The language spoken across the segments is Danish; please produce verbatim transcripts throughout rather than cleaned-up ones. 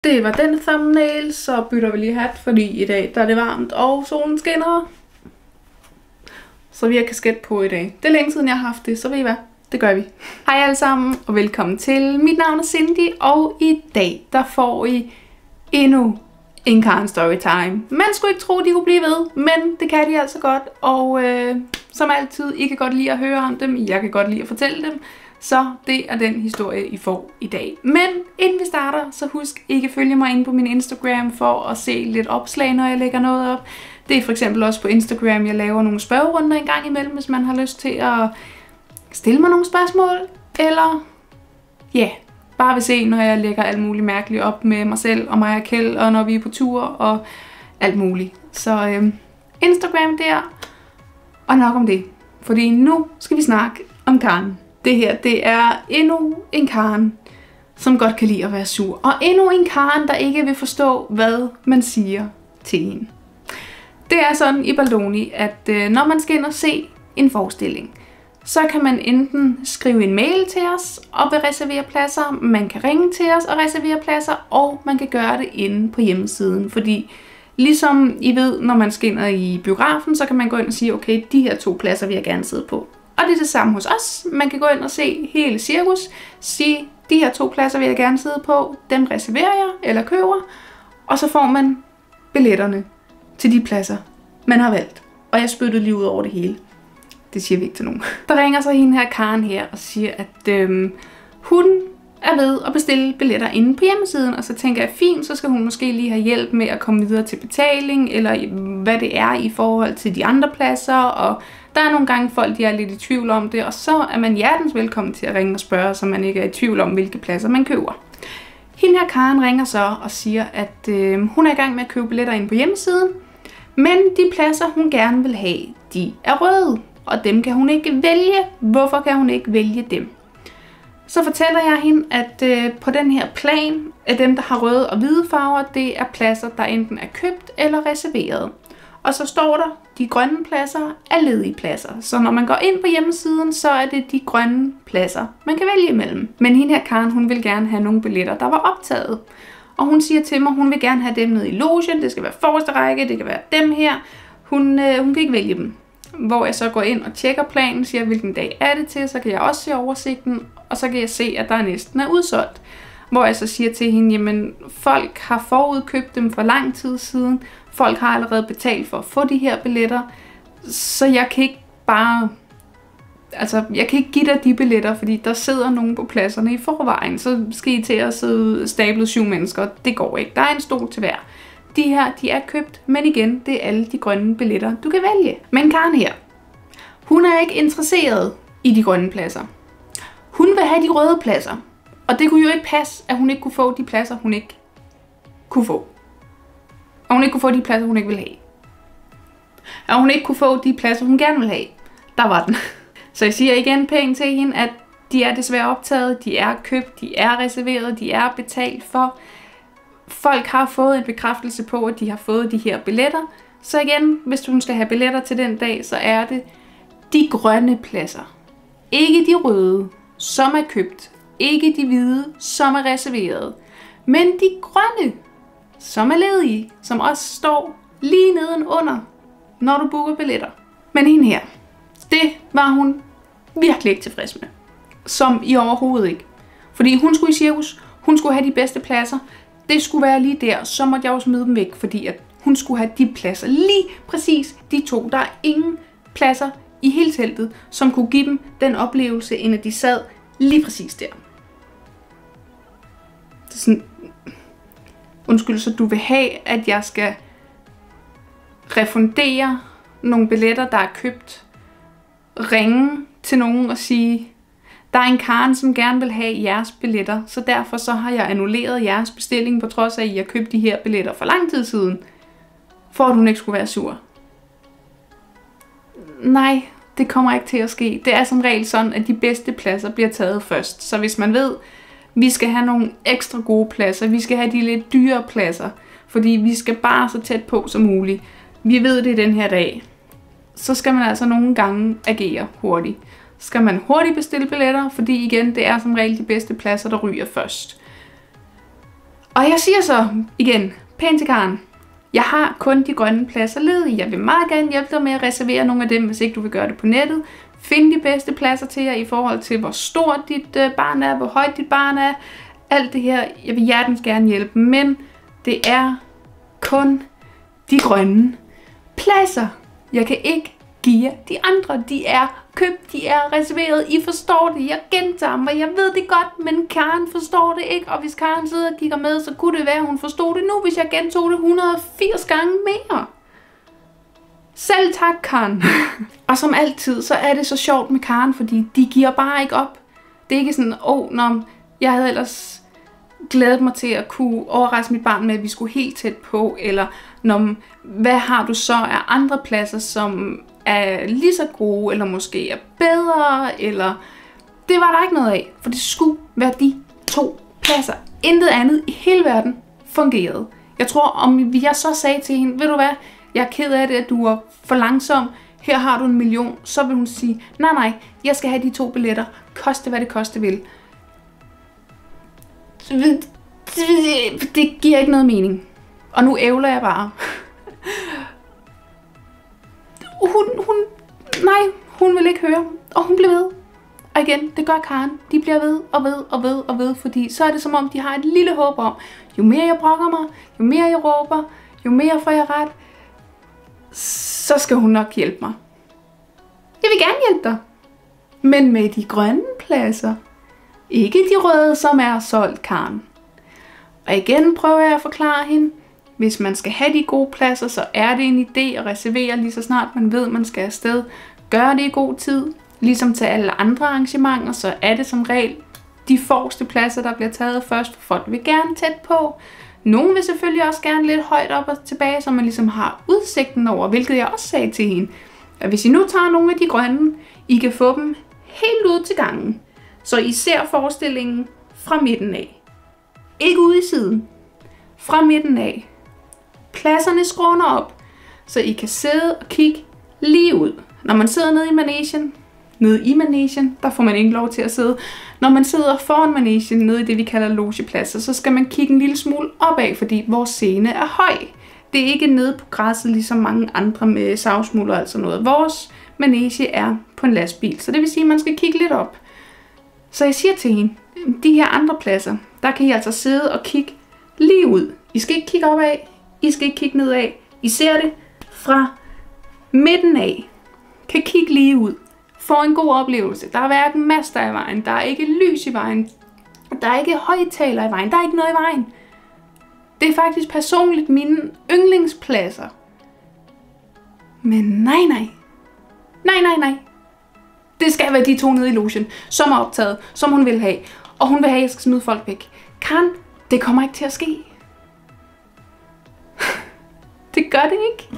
Det var den thumbnail, så bytter vi lige hat, fordi i dag der er det varmt, og solen skinner. Så vi har kasket på i dag. Det er længe siden, jeg har haft det, så ved I hvad? Det gør vi. Hej alle sammen, og velkommen til. Mit navn er Cindy, og i dag der får I endnu en Karen Storytime. Man skulle ikke tro, de kunne blive ved, men det kan de altså godt. Og øh, som altid, I kan godt lide at høre om dem, jeg kan godt lide at fortælle dem. Så det er den historie, I får i dag. Men inden vi starter, så husk ikke at følge mig inde på min Instagram for at se lidt opslag, når jeg lægger noget op. Det er for eksempel også på Instagram, jeg laver nogle spørgerunder en gang imellem, hvis man har lyst til at stille mig nogle spørgsmål. Eller ja, yeah, bare vil se, når jeg lægger alt muligt mærkeligt op med mig selv og mig og Kjeld, og når vi er på tur og alt muligt. Så øhm, Instagram der, og nok om det. Fordi nu skal vi snakke om Karen. Det her, det er endnu en Karen, som godt kan lide at være sur. Og endnu en Karen, der ikke vil forstå, hvad man siger til hende. Det er sådan i Baldoni, at øh, når man skal ind og se en forestilling, så kan man enten skrive en mail til os og reservere pladser, man kan ringe til os og reservere pladser, og man kan gøre det inde på hjemmesiden. Fordi ligesom I ved, når man skal ind i biografen, så kan man gå ind og sige, okay, de her to pladser vil jeg gerne sidde på. Og det er det samme hos os. Man kan gå ind og se hele cirkus, sige, de her to pladser vil jeg gerne sidde på, dem reserverer jeg eller køber, og så får man billetterne til de pladser, man har valgt. Og jeg spyttede lige ud over det hele. Det siger vi ikke til nogen. Der ringer så hende her Karen her og siger, at øhm, hun er ved at bestille billetter inde på hjemmesiden, og så tænker jeg, fint, så skal hun måske lige have hjælp med at komme videre til betaling, eller hvad det er i forhold til de andre pladser, og der er nogle gange folk, de er lidt i tvivl om det, og så er man hjertens velkommen til at ringe og spørge, så man ikke er i tvivl om, hvilke pladser man køber. Hende her Karen ringer så og siger, at øh, hun er i gang med at købe billetter inde på hjemmesiden, men de pladser, hun gerne vil have, de er røde, og dem kan hun ikke vælge. Hvorfor kan hun ikke vælge dem? Så fortæller jeg hende, at øh, på den her plan, at dem, der har røde og hvide farver, det er pladser, der enten er købt eller reserveret. Og så står der, de grønne pladser er ledige pladser. Så når man går ind på hjemmesiden, så er det de grønne pladser, man kan vælge imellem. Men hende her Karen, hun vil gerne have nogle billetter, der var optaget. Og hun siger til mig, hun vil gerne have dem nede i logen. Det skal være forreste række, det kan være dem her. Hun, øh, hun kan ikke vælge dem. Hvor jeg så går ind og tjekker planen, siger hvilken dag er det til, så kan jeg også se oversigten. Og så kan jeg se, at der næsten er udsolgt. Hvor jeg så siger til hende, jamen folk har forudkøbt dem for lang tid siden. Folk har allerede betalt for at få de her billetter. Så jeg kan ikke bare... Altså, jeg kan ikke give dig de billetter, fordi der sidder nogen på pladserne i forvejen. Så skal I til at sidde stablet syv mennesker. Det går ikke. Der er en stol til hver. De her, de er købt, men igen, det er alle de grønne billetter, du kan vælge. Men Karen her, hun er ikke interesseret i de grønne pladser. Hun vil have de røde pladser. Og det kunne jo ikke passe, at hun ikke kunne få de pladser, hun ikke kunne få. Og hun ikke kunne få de pladser, hun ikke ville have. Og hun ikke kunne få de pladser, hun gerne ville have. Der var den. Så jeg siger igen pænt til hende, at de er desværre optaget, de er købt, de er reserveret, de er betalt for. Folk har fået en bekræftelse på, at de har fået de her billetter. Så igen, hvis du skal have billetter til den dag, så er det de grønne pladser. Ikke de røde, som er købt. Ikke de hvide, som er reserveret. Men de grønne, som er ledige, som også står lige nedenunder, når du booker billetter. Men hende her, det var hun virkelig ikke tilfreds med. Som i overhovedet ikke. Fordi hun skulle i cirkus, hun skulle have de bedste pladser. Det skulle være lige der, så måtte jeg jo smide dem væk, fordi at hun skulle have de pladser. Lige præcis de to. Der er ingen pladser i hele teltet, som kunne give dem den oplevelse, end at de sad lige præcis der. Det er sådan, undskyld, så du vil have, at jeg skal refundere nogle billetter, der er købt, ringe til nogen og sige, der er en Karen, som gerne vil have jeres billetter, så derfor så har jeg annulleret jeres bestilling, på trods af, at I har købt de her billetter for lang tid siden, for at hun ikke skulle være sur. Nej, det kommer ikke til at ske. Det er som regel sådan, at de bedste pladser bliver taget først. Så hvis man ved, vi skal have nogle ekstra gode pladser, vi skal have de lidt dyre pladser, fordi vi skal bare så tæt på som muligt, vi ved det den her dag, så skal man altså nogle gange agere hurtigt. Skal man hurtigt bestille billetter, fordi igen, det er som regel de bedste pladser, der ryger først. Og jeg siger så igen, pænt til Karen, jeg har kun de grønne pladser ledige. Jeg vil meget gerne hjælpe dig med at reservere nogle af dem, hvis ikke du vil gøre det på nettet. Find de bedste pladser til jer i forhold til, hvor stort dit barn er, hvor højt dit barn er. Alt det her, jeg vil hjertens gerne hjælpe, men det er kun de grønne pladser. Jeg kan ikke give jer de andre. De er købt, de er reserveret. I forstår det. Jeg gentager mig. Jeg ved det godt, men Karen forstår det ikke. Og hvis Karen sidder og kigger med, så kunne det være, at hun forstod det nu, hvis jeg gentog det et hundrede og firs gange mere. Selv tak, Karen. Og som altid, så er det så sjovt med Karen, fordi de giver bare ikke op. Det er ikke sådan, åh, oh, når jeg havde ellers glædet mig til at kunne overraske mit barn med, at vi skulle helt tæt på, eller når, hvad har du så af andre pladser, som er lige så gode, eller måske er bedre, eller det var der ikke noget af, for det skulle være de to pladser. Intet andet i hele verden fungerede. Jeg tror, om jeg så sagde til hende, ved du hvad, jeg er ked af det, at du er for langsom, her har du en million, så vil hun sige, nej nej, jeg skal have de to billetter, koste hvad det koste vil. Det giver ikke noget mening. Og nu ævler jeg bare. Hun, hun, nej, hun vil ikke høre, og hun bliver ved. Og igen, det gør Karen. De bliver ved og ved og ved og ved, fordi så er det som om, de har et lille håb om, jo mere jeg brokker mig, jo mere jeg råber, jo mere får jeg ret, så skal hun nok hjælpe mig. Jeg vil gerne hjælpe dig, men med de grønne pladser. Ikke de røde, som er solgt, Karen. Og igen prøver jeg at forklare hende, hvis man skal have de gode pladser, så er det en idé at reservere lige så snart man ved, man skal afsted. Gør det i god tid. Ligesom til alle andre arrangementer, så er det som regel de forreste pladser, der bliver taget først, for folk vil gerne tæt på. Nogle vil selvfølgelig også gerne lidt højt op og tilbage, så man ligesom har udsigten over, hvilket jeg også sagde til hende. At hvis I nu tager nogle af de grønne, I kan få dem helt ud til gangen. Så I ser forestillingen fra midten af. Ikke ude i siden. Fra midten af. Pladserne skråner op, så I kan sidde og kigge lige ud. Når man sidder nede i managen, nede i managen, der får man ikke lov til at sidde. Når man sidder foran managen, nede i det vi kalder logepladser, så skal man kigge en lille smule opad, fordi vores scene er høj. Det er ikke nede på græsset, ligesom mange andre med savsmuld og alt sådan noget. Vores manege er på en lastbil, så det vil sige, at man skal kigge lidt op. Så jeg siger til hende, de her andre pladser, der kan I altså sidde og kigge lige ud. I skal ikke kigge opad, I skal ikke kigge nedad. I ser det fra midten af. Kan kigge lige ud. Få en god oplevelse. Der er hverken master i vejen. Der er ikke lys i vejen. Der er ikke højtaler i vejen. Der er ikke noget i vejen. Det er faktisk personligt mine yndlingspladser. Men nej, nej. Nej, nej, nej. Det skal være de to nede i logen, som er optaget, som hun vil have. Og hun vil have, at jeg skal smide folk væk. Karen, det kommer ikke til at ske. Det gør det ikke.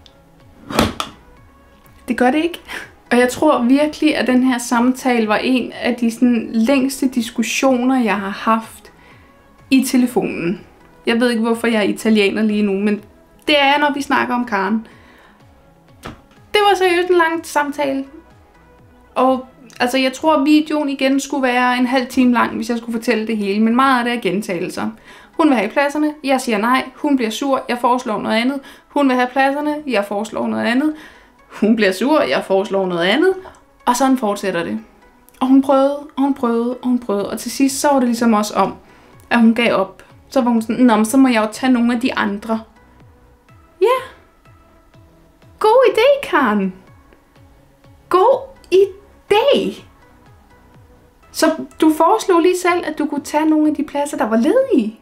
Det gør det ikke. Og jeg tror virkelig, at den her samtale var en af de sådan, længste diskussioner, jeg har haft i telefonen. Jeg ved ikke, hvorfor jeg er italiener lige nu, men det er, når vi snakker om Karen. Det var seriøst en lang samtale. Og altså, jeg tror, at videoen igen skulle være en halv time lang, hvis jeg skulle fortælle det hele. Men meget af det er gentagelser. Hun vil have pladserne, jeg siger nej. Hun bliver sur, jeg foreslår noget andet. Hun vil have pladserne, jeg foreslår noget andet. Hun bliver sur, jeg foreslår noget andet. Og sådan fortsætter det. Og hun prøvede, og hun prøvede, og hun prøvede. Og til sidst så var det ligesom også om, at hun gav op. Så var hun sådan, nå, så må jeg jo tage nogle af de andre. Ja. Yeah. God idé, Karen. God idé. Så du foreslog lige selv, at du kunne tage nogle af de pladser, der var ledige.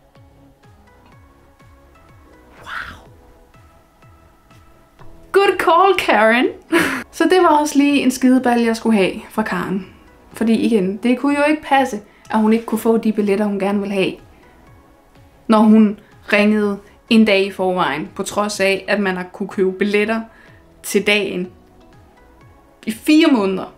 Wow. Good call, Karen. Så det var også lige en skideball, jeg skulle have fra Karen. Fordi igen, det kunne jo ikke passe, at hun ikke kunne få de billetter, hun gerne ville have. Når hun ringede en dag i forvejen, på trods af, at man har kunne købe billetter til dagen i fire måneder.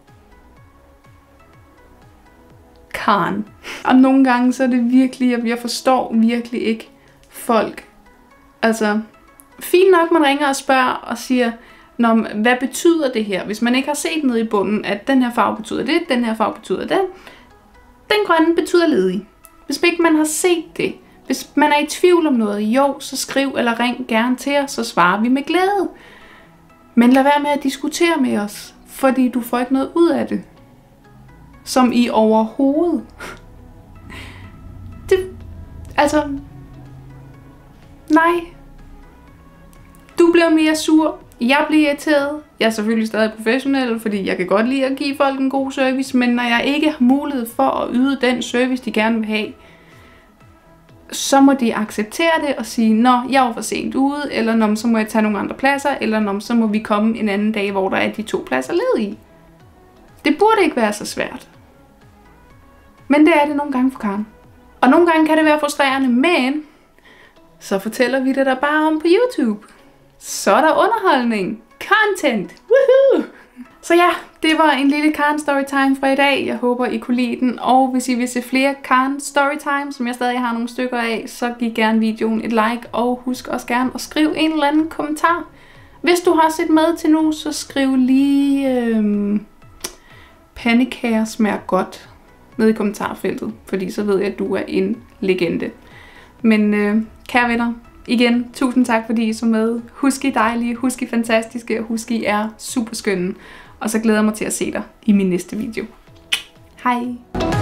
Karen. Og nogle gange så er det virkelig, at jeg forstår virkelig ikke folk. Altså, fint nok, man ringer og spørger og siger, Nå, hvad betyder det her? Hvis man ikke har set ned i bunden, at den her farve betyder det, den her farve betyder det. Den grønne betyder ledig. Hvis ikke man har set det, Hvis man er i tvivl om noget, jo, så skriv eller ring gerne til os, så svarer vi med glæde. Men lad være med at diskutere med os, fordi du får ikke noget ud af det. Som i overhovedet. Det, altså, nej. Du bliver mere sur, jeg bliver irriteret. Jeg er selvfølgelig stadig professionel, fordi jeg kan godt lide at give folk en god service, men når jeg ikke har mulighed for at yde den service, de gerne vil have, så må de acceptere det og sige, nå, jeg var for sent ude, eller nå, så må jeg tage nogle andre pladser, eller nå, så må vi komme en anden dag, hvor der er de to pladser ledige. Det burde ikke være så svært. Men det er det nogle gange for Karen. Og nogle gange kan det være frustrerende, men så fortæller vi det der bare om på YouTube. Så er der underholdning. Content. Woohoo! Så ja, det var en lille Karen Storytime fra i dag. Jeg håber, I kunne lide den. Og hvis I vil se flere Karen Storytime, som jeg stadig har nogle stykker af, så giv gerne videoen et like. Og husk også gerne at skrive en eller anden kommentar. Hvis du har set med til nu, så skriv lige øhm, pandekager smager godt ned i kommentarfeltet. Fordi så ved jeg, at du er en legende. Men øh, kære venner, igen, tusind tak fordi I så med. Husk I dejlige, husk I fantastiske, og husk I er super skønne. Og så glæder jeg mig til at se dig i min næste video. Hej!